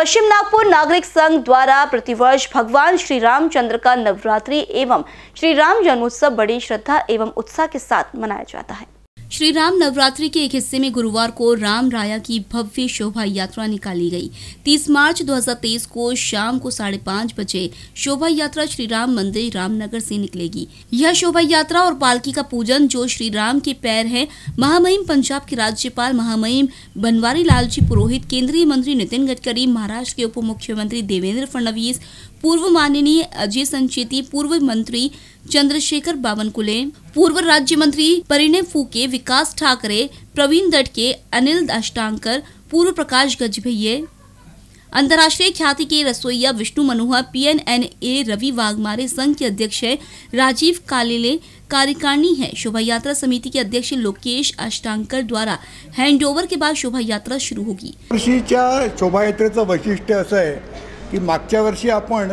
पश्चिम नागपुर नागरिक संघ द्वारा प्रतिवर्ष भगवान श्री रामचंद्र का नवरात्रि एवं श्री राम जन्मोत्सव बड़ी श्रद्धा एवं उत्साह के साथ मनाया जाता है। श्री राम नवरात्रि के एक हिस्से में गुरुवार को राम राया की भव्य शोभा यात्रा निकाली गई। 30 मार्च 2023 को शाम को 5:30 बजे शोभा यात्रा श्री राम मंदिर रामनगर से निकलेगी। यह शोभा यात्रा और पालकी का पूजन जो श्री राम के पैर है, महामहिम पंजाब के राज्यपाल महामहिम बनवारी लाल जी पुरोहित, केंद्रीय मंत्री नितिन गडकरी, महाराष्ट्र के उप मुख्यमंत्री देवेंद्र फडणवीस, पूर्व माननीय अजय संचेती, पूर्व मंत्री चंद्रशेखर बावनकुले, पूर्व राज्य मंत्री परिणय फूके, विकास ठाकरे, प्रवीण दटके, अनिल अष्टांकर, पूर्व प्रकाश गजभिये, अंतर्राष्ट्रीय ख्याति के रसोईया विष्णु मनोहर, PNNA रवि वाघमारे, संघ के अध्यक्ष है राजीव कालेले, कार्यकारिणी है शोभा यात्रा समिति के अध्यक्ष लोकेश अष्टांकर द्वारा हैंडओव्हर के बाद शोभा यात्रा शुरू होगी। वर्षीच्या शोभायात्रेचं वैशिष्ट्य असं आहे की मागच्या वर्षी आपण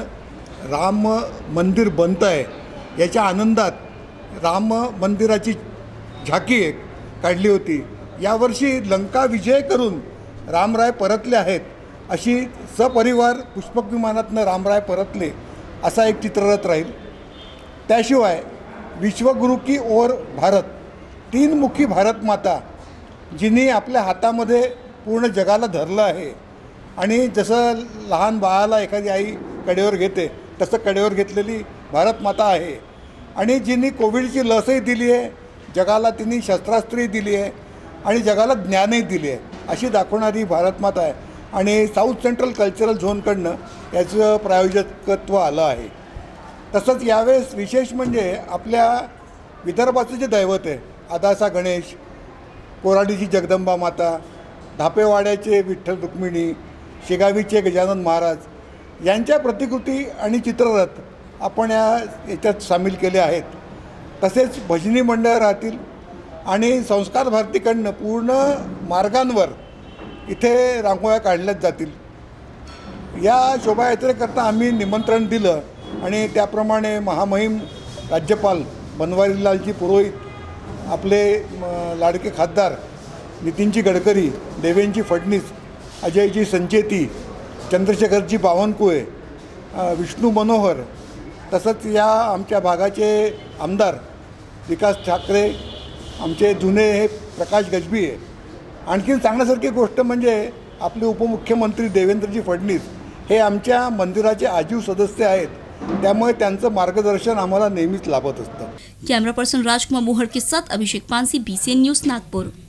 राम मंदिर बनत आहे याच्या आनंदात राम मंदिराची झाकी एक काढली होती। यावर्षी लंका विजय करून रामराय परतले आहेत अशी सपरिवार पुष्पक विमानातनं रामराय परतले असा एक चित्ररथ राहील। त्याशिवाय विश्वगुरु की ओर भारत, 3 मुखी भारत माता जिने आपल्या हातामध्ये पूर्ण जगाला धरलं आहे आणि जसं लहान बाळाला एखादी आई कडेवर घेते तसं कडेवर घेतलेली भारत माता आहे आणि जिने कोविडची लसही दिली आहे, जगाला तिने शस्त्रास्त्रही दिली आहे आणि जगाला ज्ञानही दिले आहे अशी दाखवणारी भारत माता आहे आणि साऊथ सेंट्रल कल्चरल झोनकडनं याचं प्रायोजकत्व आलं आहे। तसंच यावेळेस विशेष म्हणजे आपल्या विदर्भाचं जे दैवत आहे आदासा गणेश, कोराडीची जगदंबा माता, धापेवाड्याचे विठ्ठल रुक्मिणी, शेगावीचे गजानन महाराज यांच्या प्रतिकृती आणि चित्ररथ आपण याच्यात सामील केले आहेत। तसेच भजनी मंडळ राहतील आणि संस्कार भारतीकडनं पूर्ण मार्गांवर इथे रांगोळ्या काढल्याच जातील। या शोभायात्रेकरता आम्ही निमंत्रण दिलं आणि त्याप्रमाणे महामहिम राज्यपाल बनवारीलालजी पुरोहित, आपले लाडके खासदार नितीनजी गडकरी, देवेंद्रजी फडणवीस, अजयजी संचेती, चंद्रशेखरजी बावनकुळे, विष्णू मनोहर, तसंच या आमच्या भागाचे आमदार विकास ठाकरे, आमचे जुने हे प्रकाश गजभिये। आणखीन सांगण्यासारखी गोष्ट म्हणजे आपले उपमुख्यमंत्री देवेंद्रजी फडणवीस हे आमच्या मंदिराचे आजीव सदस्य आहेत, त्यामुळे त्यांचं मार्गदर्शन आम्हाला नेहमीच लाभत असतं। कैमरा पर्सन राजकुमार मोहर के साथ अभिषेक पानसी, BCN न्यूज़ नागपुर।